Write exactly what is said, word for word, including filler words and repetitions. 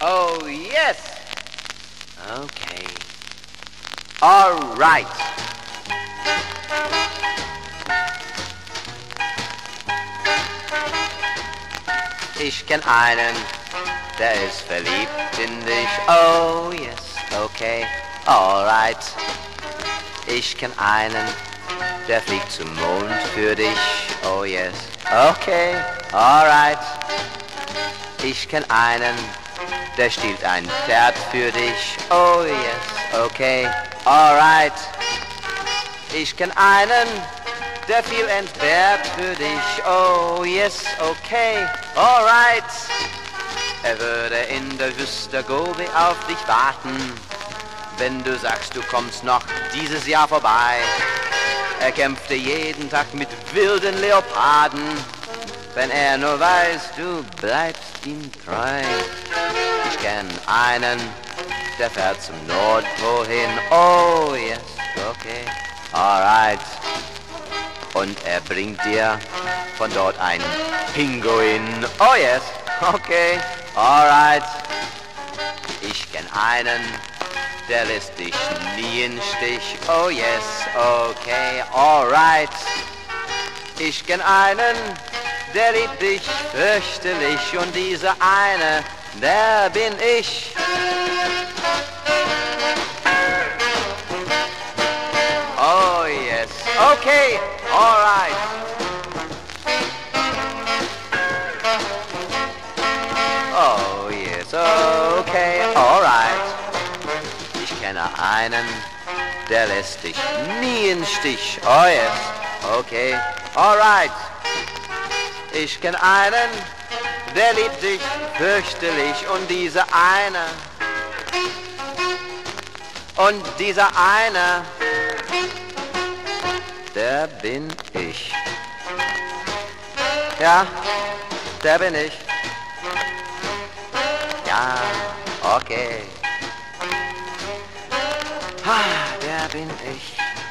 Oh, yes. Okay. All right. Ich kenn einen, der ist verliebt in dich. Oh, yes. Okay. All right. Ich kenn einen, der fliegt zum Mond für dich. Oh, yes. Okay. All right. Ich kenn einen, der stiehlt ein Pferd für dich. Oh yes, okay, alright. Ich kenn einen, der viel entbehrt für dich. Oh yes, okay, alright. Er würde in der Wüste Gobi auf dich warten, wenn du sagst, du kommst noch dieses Jahr vorbei. Er kämpfte jeden Tag mit wilden Leoparden, wenn er nur weiß, du bleibst ihm treu. Ich kenn einen, der fährt zum Nordpol hin. Oh yes, okay, alright. Und er bringt dir von dort einen Pinguin. Oh yes, okay, alright. Ich kenn einen, der lässt dich nie im Stich. Oh yes, okay, alright. Ich kenn einen, der liebt dich fürchterlich, und dieser eine, der bin ich. Oh yes, okay, alright. Oh yes, okay, alright. Ich kenne einen, der lässt dich nie im Stich. Oh yes, okay, alright. Ich kenn einen, der liebt dich fürchterlich, und dieser eine, und dieser eine, der bin ich. Ja, der bin ich. Ja, okay. Ah, der bin ich.